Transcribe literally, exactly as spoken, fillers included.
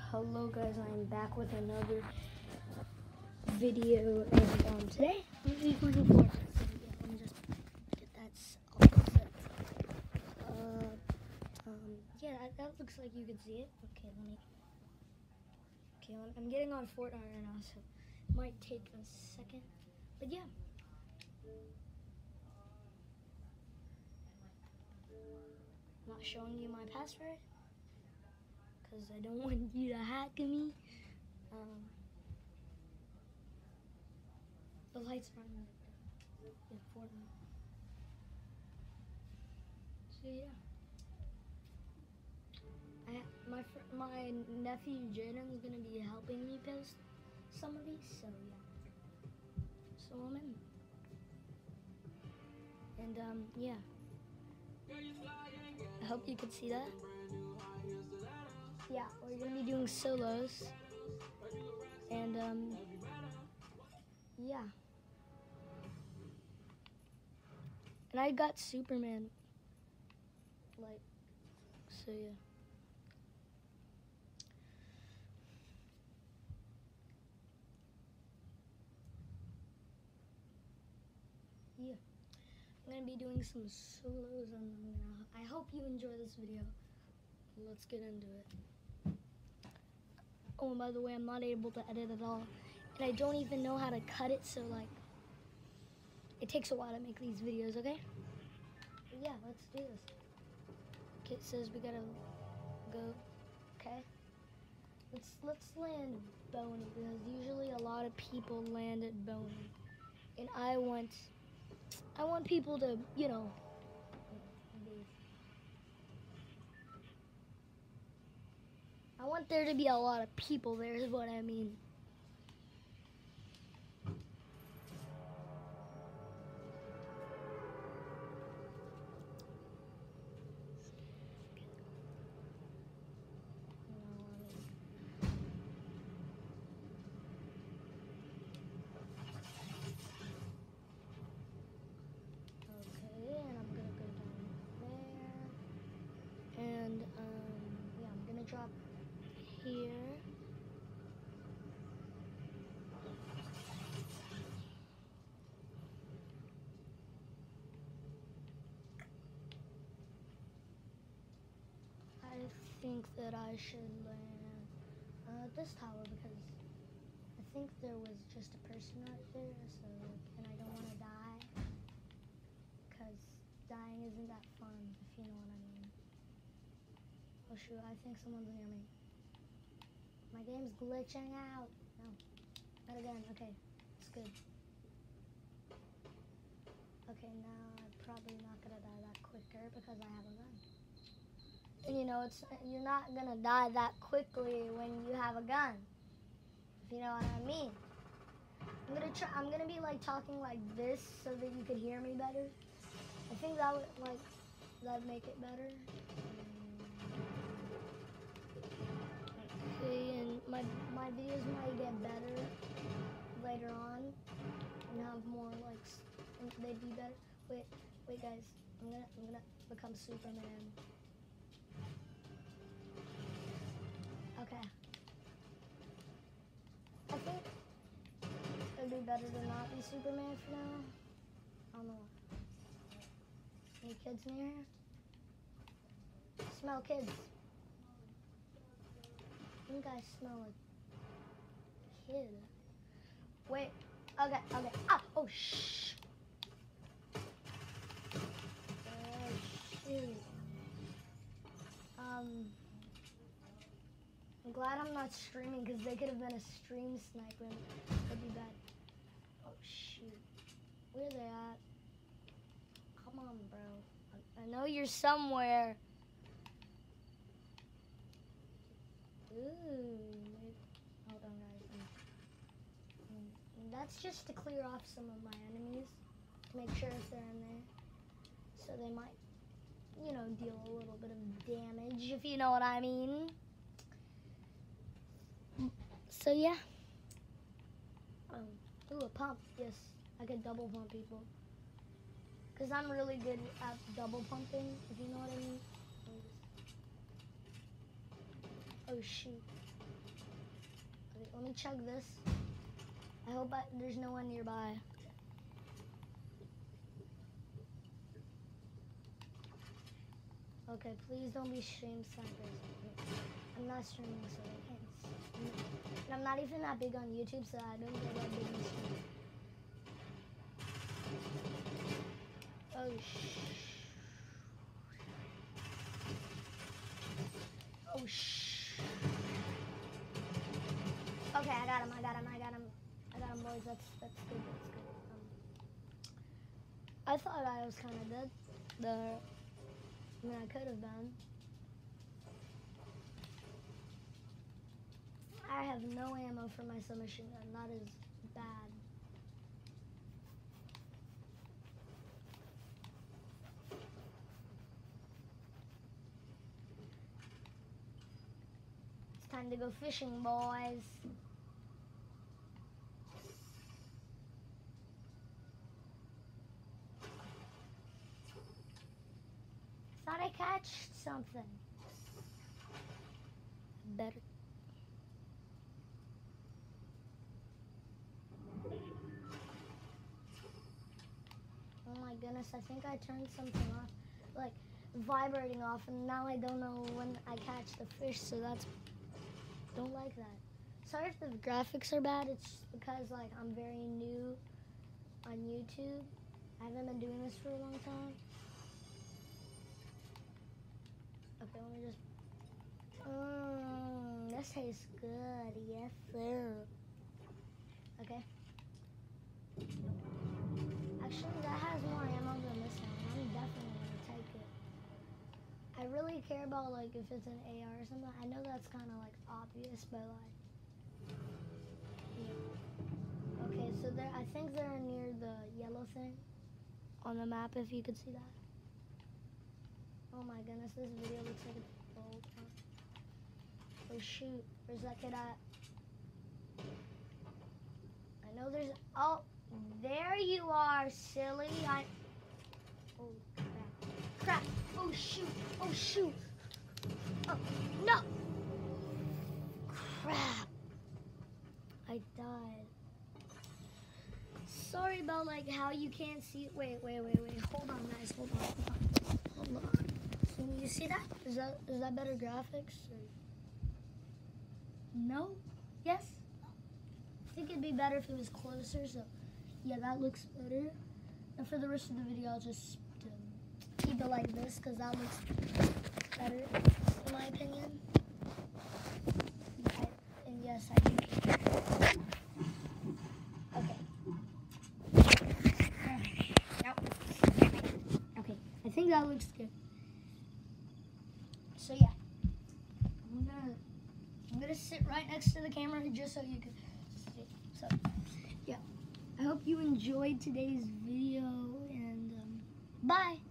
Hello guys, I am back with another video, and um, today I'm going to be playing Fortnite. So yeah, let me just get that all set. Uh, um, yeah, that, that looks like you can see it. Okay, let me. Okay, I'm getting on Fortnite right now, so it might take a second, but yeah. I'm not showing you my password because I don't want you to hack me. Um, the lights are on in Fortnite. So yeah, I, my fr my nephew Jaden is gonna be helping me post some of these. So yeah, so I'm in, and um yeah, I hope you could see that. Yeah, we're gonna be doing solos, and um yeah, and I got Superman, like, so yeah. Yeah, I'm gonna be doing some solos, and I'm gonna, I hope you enjoy this video. Let's get into it. Oh, and by the way, I'm not able to edit at all, and I don't even know how to cut it, so like, it takes a while to make these videos, okay? But yeah, let's do this. Kit says we gotta go, okay? Let's, let's land Boney, because usually a lot of people land at Boney, and I want, I want people to, you know, I want there to be a lot of people there is what I mean. Okay, and I'm gonna go down there. And um yeah, I'm gonna drop here. I think that I should land uh, this tower because I think there was just a person right there, so like, and I don't want to die because dying isn't that fun, if you know what I mean. Oh shoot, I think someone's near me. My game's glitching out. No, not again. Okay, it's good. Okay, now I'm probably not gonna die that quicker because I have a gun. And you know, it's you're not gonna die that quickly when you have a gun. If you know what I mean. I'm gonna try. I'm gonna be like talking like this so that you could hear me better. I think that would like that'd make it better. Okay, and my my videos might get better later on and have more like they'd be better. Wait, wait, guys. I'm gonna I'm gonna become Superman. Okay. I think it'd be better to not be Superman for now. I don't know. Any kids near here? Smell kids. I think I smell a kid. Wait. Okay, okay. Ah! Oh, shh. Oh, shoot. Um... I'm glad I'm not streaming because they could have been a stream sniper and that'd be bad. Oh shoot. Where are they at? Come on, bro. I, I know you're somewhere. Ooh. Hold on, guys. And that's just to clear off some of my enemies. To make sure if they're in there. So they might, you know, deal a little bit of damage, if you know what I mean. So yeah. Um, ooh, a pump. Yes, I could double pump people. Cause I'm really good at double pumping, if you know what I mean. Oh shoot. let me chug this. I hope I, there's no one nearby. Okay, please don't be stream snipers. I'm not streaming, so I can't. And I'm not even that big on YouTube, so I don't get that big on stream. Oh shh. Oh shh. Okay, I got him. I got him. I got him. I got him, boys. That's that's good. That's good. Um, I thought I was kind of dead there. I mean, I could have been. I have no ammo for my submachine gun. That is bad. It's time to go fishing, boys. Thought I catched something. Better. Oh my goodness, I think I turned something off, like vibrating off, and now I don't know when I catch the fish, so that's, don't like that. Sorry if the graphics are bad, it's just because like I'm very new on YouTube. I haven't been doing this for a long time. Okay, let me just, mmm, this tastes good, yes sir. Okay. Actually, that has more ammo than this one. I'm definitely gonna take it. I really care about like if it's an A R or something. I know that's kind of like obvious, but like, yeah. Okay, so there, I think they're near the yellow thing on the map. If you could see that. Oh my goodness, this video looks like a bold. Oh shoot, where's that kid at? I know there's, oh, there you are, silly. I, oh crap, crap, oh shoot, oh shoot. Oh, no, crap, I died. Sorry about like how you can't see it. Wait, wait, wait, wait, hold on guys, hold on, hold on, hold on. Can you see that? Is that is that better graphics? Or... No? Yes? I think it'd be better if it was closer, so yeah, that looks better. And for the rest of the video, I'll just um, keep it like this, because that looks better, in my opinion. I, and yes, I do care. Okay. Nope. Okay, I think that looks good. So yeah, I'm gonna I'm gonna sit right next to the camera just so you can see. So yeah, I hope you enjoyed today's video, and um, bye.